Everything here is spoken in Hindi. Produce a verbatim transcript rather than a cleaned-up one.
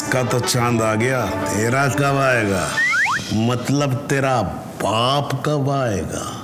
इसका तो चांद आ गया, तेरा कब आएगा? मतलब तेरा बाप कब आएगा?